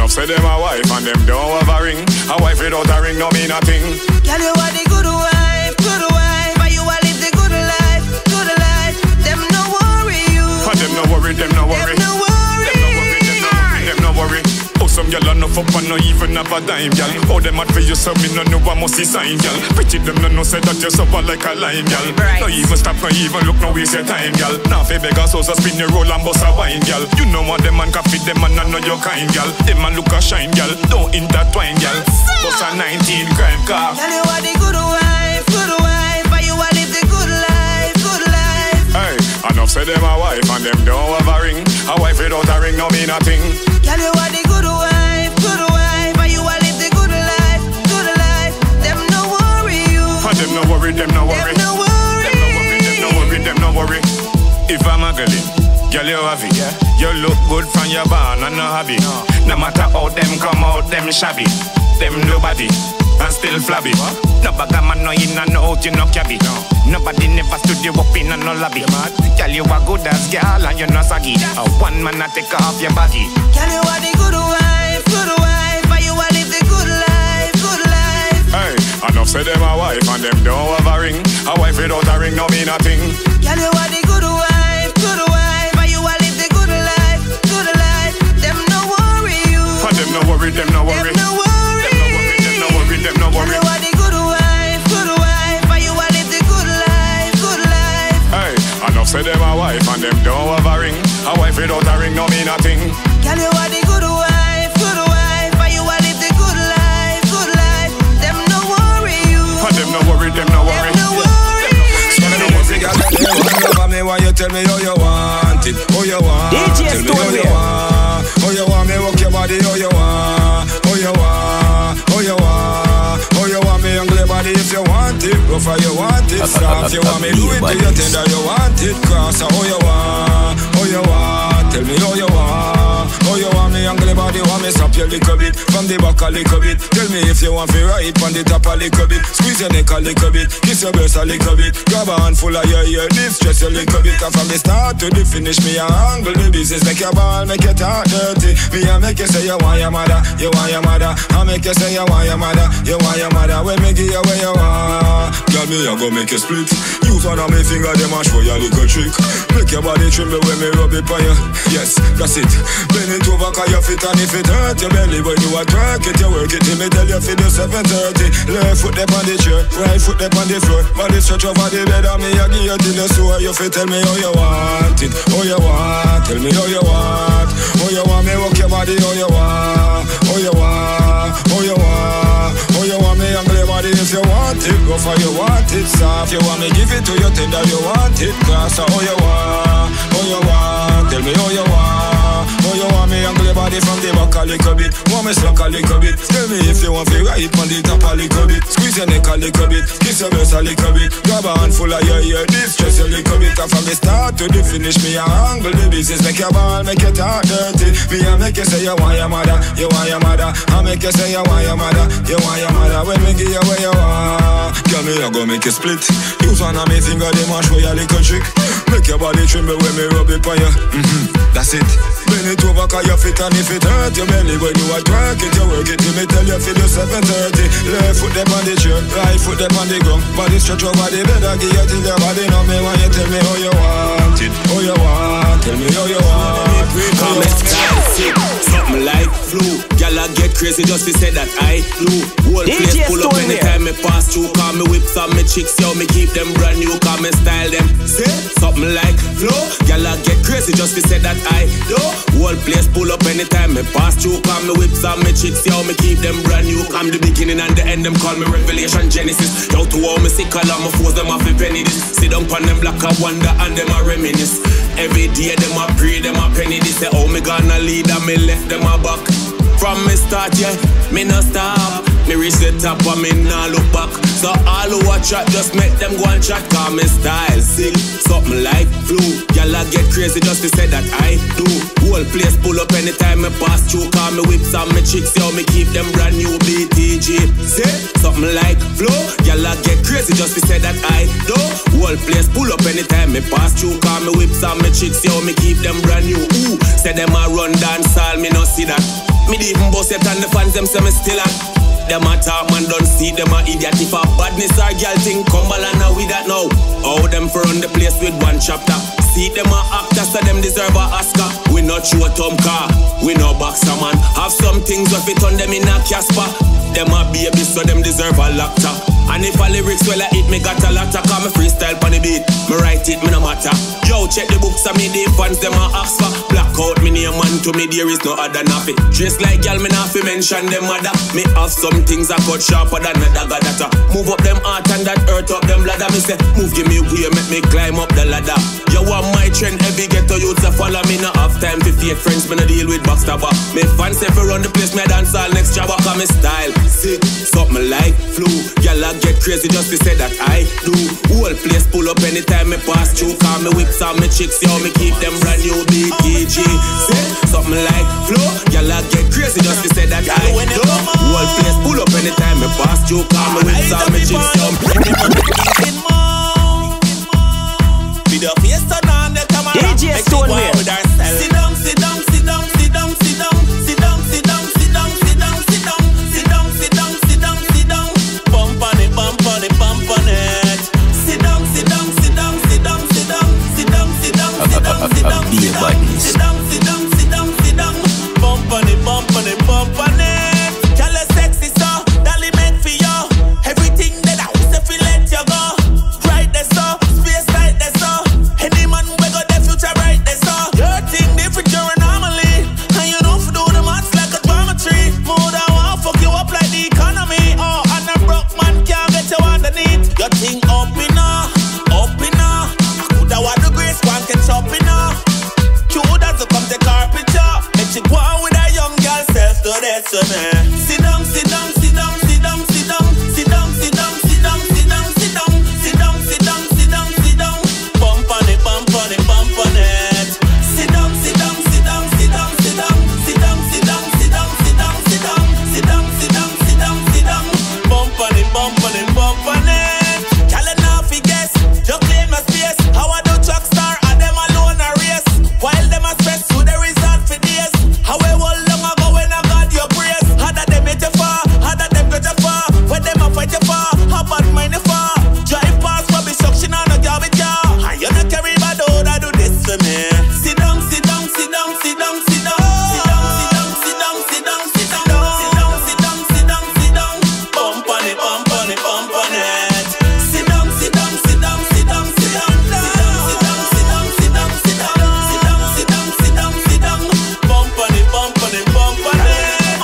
enough say them a wife and them don't have a ring. A wife without a ring no mean a thing. Girl, you are the good wife, but you a live the good life, good life. Them no worry you. And them no worry, them no worry. Them no worry. Them no worry. Oh, some y'all enough up and no even have a dime, y'all. Oh, them mad for you, so me no know I must see sign, y'all. Pretty them no say that you suffer like a lion, y'all. No even stop, no even look, no waste your time, y'all. Now fi beg a so spin your roll and bust a wine, y'all. You know what them man can fit them and I know your kind, y'all. Them man look a shine, y'all. Don't intertwine, y'all. Bust a 19 crime car. Girl, you are the good wife, but you a live the good life, good life. Hey, enough say them a wife and them don't have a ring. A wife without a ring no mean a thing. Girl, you are the good wife, but you a live the good life, good life. Them no worry you. And them no worry, them no worry. Them no worry. Them no worry, them no worry. If I'm a girl, girl you have it. You look good from your barn and no hobby. No matter how them come out, them shabby. Them nobody and still flabby. No bag a man no in and no out, you no cabby. Nobody never stood you up in and no lobby. Girl you are good as girl and you no saggy. One man a take off your body. Girl you are the good wife, but you a live the good life, good life. Hey, enough say them a wife and them don't have a ring. A wife without a ring no mean a thing. Girl you are the good wife, but you a live the good life, good life. Them no worry you. And them no worry, them no worry. Them no worry. Them no worry. Girl you are the good wife, but you a live the good life, good life. Hey, enough say them a wife and them don't have a ring. A wife without a ring no mean a thing. Girl you are the good wife, but you a live the good life, good life. Them no worry you. And them no worry, them no worry. Them no worry. Love me why you tell me how you want it, how you want. Tell me how you want. How you want me walk your body, how you want. How you want, how you want. How you want me ugly body if you want it. Rough how you want it, soft you want me do it to you tender you want it. Cross how you want, how you want. Tell me how you want. How you want me ugly body, want me stop you little bit. From the back a little bit. Tell me if you want me right from the top a little bit. Squeeze your neck a little bit. Kiss your breast a little bit. Grab a handful of your ear, distress a little bit. And from the start to the finish, me a angle the business. Make your ball, make your talk dirty. Me a make you say you want your mother, you want your mother. I make you say you want your mother, you want your mother. When me give you where you want, girl me a go make you split. Use one of my finger, them a show you a little trick. Make your body tremble when me rub it on you. Yes, that's it. Bend it over 'cause you fit and if it hurt your belly when you a twerk it, you work it. Me tell you for the 7:30. Left foot up on the chair, right foot up on the floor. Body stretch over the bed and me a give you till you sore. You fit tell me how you want it, how you want. Tell me how you want. How you want me walk your body, how you want. How you want, how you want. How you want me ugly body if you want it. Rough how you want it, soft you want me give it to you tender you want it. Cross how you want, how you want. Tell me how you want. How you want me ugly body from the back a little bit. Want me slack a little bit. Tell me if you want me right on the top a little bit. Squeeze your neck a little bit. Kiss your breast a little bit. Grab a handful of your ear, distress a little bit. And from the start to the finish, me a angle the business. Make your ball, make your talk dirty. Me a make you say you want your mother, you want your mother. I make you say you want your mother, you want your mother. When me give you where you want, girl me a go make you split. Use one of my finger, them a show you a little trick. Make your body tremble when me rub it on you. That's it. Bend it over 'cause you fit and if it hurt your belly when you a twerk it, you work it. Me tell you for the 7:30. Left foot up on the chair, right foot up on the ground. Body stretch over the bed and give you till your body know me when you tell me how you want it, how you want. Tell me how you want. Come and style sick, something like flu. Girl I get crazy just to say that I flew. Whole place pull up anytime me pass through. Call me whips and me chicks, yo me keep them brand new. Call me style them, say something like flow. Girl I get crazy just to say that I do. Whole place pull up anytime me pass through. Call me whips and me chicks, yo me keep them brand new. Come the beginning and the end, them call me Revelation Genesis. Yo to all me sick, all my foes them off a penny this. Sit down pon them black a wonder and them a reminisce. Every day them a pray, them a penny this. Say oh me gonna lead and me left them a back. From me start, yeah, me no stop. Me reach the top and me nah look back. So all who watch chat, just make them go and chat. Call me style sick, something like flu. Y'all get crazy just to say that I do. Whole place pull up anytime me pass through. Call me whips and me chicks, yo me keep them brand new BTG. Say something like flu. Y'all get crazy just to say that I do. Whole place pull up anytime me pass through. Call me whips and me chicks, yo me keep them brand new. Ooh, say them a run dance all, me no see that. Me even boss it and the fans them say me still at. Them a talk, man, don't see them a idiot. If a badness or girl thing come along now with that now. How them for run the place with one chapter. See them a actor, so them deserve a Oscar. We not show Tom car, we no boxer man. Have some things if it on them in a Casper. Them a baby, so them deserve a lacta. And if a lyrics well I hit, me got a lot of. Call me freestyle pon the beat, me write it, me no matter. Yo, check the books and me the fans, them a ask for. Blackout, me name man, to me there is no other nappy. Dress like y'all, me not fi mention them mother. Me have some things I cut sharper than a dagger data. Move up them heart and that earth up them ladder. Me say, move give me way, make me climb up the ladder. You want my trend, every ghetto youths a follow me. No have time to fake friends, me no deal with backstabber. Me fans say fi run the place, me dance all next jabber. Cause me style sick, something like flu. Y'all get crazy just to say that I do. Whole place pull up anytime me pass through. Call me whips and me chicks, yo, me keep them brand new BKG. Say something like flu. Y'all get crazy just to say that I do. Whole place pull up anytime me pass through. Call me whips and me chicks, yo. With your face turn on the camera, DJ Stoneware. Sit down, sit down, sit down, sit down, sit down, sit down, sit down, sit down, sit down, sit down, sit down, sit down, sit down, sit down. Bump on it, bump on it, bump on it. Sit down, sit down, sit down, sit down, sit down, sit down, sit down, sit down, sit down, sit down, sit down, sit down, sit down, sit down. Bump on it, bump on it, bump on it. Y'all are sexy so, dolly meant for you. Everything that I was if we let you go. Right there so, space right there so. Any man we got the future right there so. Your thing different, you're anomaly. And you know if you do the maths like a geometry. More than one fuck you up like the economy. Oh, and a broke man can't get you underneath. Your thing up in her, up in her. I coulda want the grace, one catch up in her. You doesn't come take our picture. And she go on with a young girl self to that so man. Sit down, sit down, sit down, sit down, sit down, sit down, sit down, sit down, sit down, sit down, sit down, sit down, sit down, sit down. Bump on it, bump on it, bump on it. Sit down, sit down, sit down, sit down, sit down, sit down, sit down, sit down, sit down, sit down, sit down, sit down, sit down, sit down. Bump on it, bump on it, bump on it. Y'all enough fi guess, you claim my space. How I do truck star and them alone a race. While them a stress to the result for days. How we hold long ago when I got your praise. How that them hit you far, how that them get you far. When them a fight you far, how bad mind you far. Drive past rubbish suction on a garbage jar. And you not carry bad out, I do this for me. Sit down, sit down, sit down, sit down, sit down. Sit down, sit down, sit down, sit down, sit down. Sit down, sit down, sit down, sit down. Bump on it, bump on it, bump on it. Sit down, sit down, sit down, sit down, sit down. Sit down, sit down, sit down, sit down, sit down. Sit down, sit down, sit down, sit down. Bump on it, bump on it, bump on it.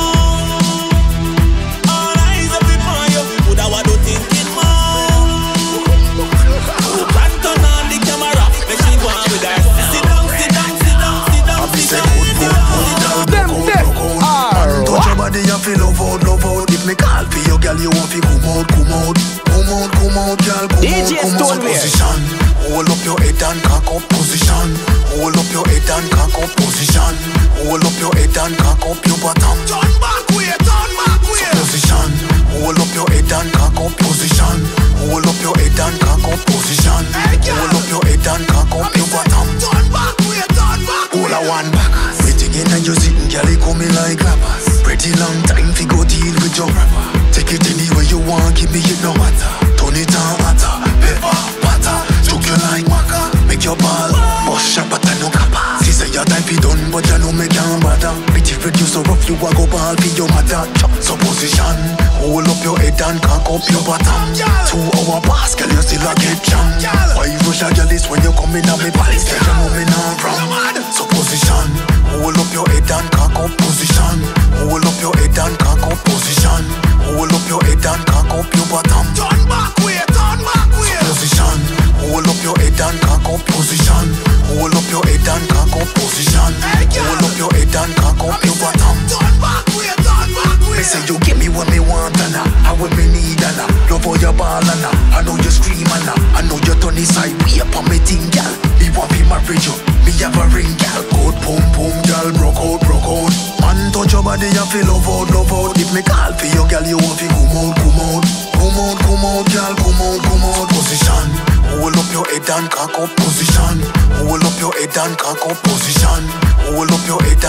All eyes up upon you. Woulda what do thinking more? Who can turn on the camera? Make she go on with her. Sit down, sit down, sit down, sit down, sit down, sit down. Them Touch your body and feel love out, love out. If me call for you, girl, you want to come out, come out. Come out, come out, girl, come DJ out, come out. Position, hold up your head and cock up position. Hold up your head and cock up position. Hold up your head and cock up your bottom. Turn back way, turn back way. Position, hold up your head and cock up position. Hold up your head and cock up position. Hold up your head and cock up your bottom. Turn back way, turn back way. Hold a one back. Waiting in and you sitting, girl, you coming like clappers. Pretty long time fi go deal with your rapper. Take it anywhere you want, give me it no matter. Turn it on hotter, pepper, butter. Choke you like maca, make your ball bust shot but I no kappa. She say your time fi done but you know me can't bother. Pretty reduce so rough you a go ball fi your mother. So position, hold up your head and cock up your bottom. 2 hour pass, girl you still a get jam. Why rush a girl is when you come in on me palace. Tell you know me not from. So position, hold up your head and cock up position. Hold up your head and cock up position. Hold up your head and cock up your bottom. Turn back way, turn back way. So position, hold up your head and cock up position. Hold up your head and cock up position. Hold up your head and cock up your bottom. Turn back way, turn back way. Me say you give me what me want and I what me need and love all your ball and I know you scream and I know you turn inside way up on me thing, girl. Me want me marry you, me have a ring, girl. Good pum pum, girl, broke out, broke out. Man touch your body and feel love out, love out. If me call for you, girl, you want to come out, come out. Come out, come out, girl, come out, come out. Position, hold up your head and cock up position. Hold up your head and cock up position. Hold up your head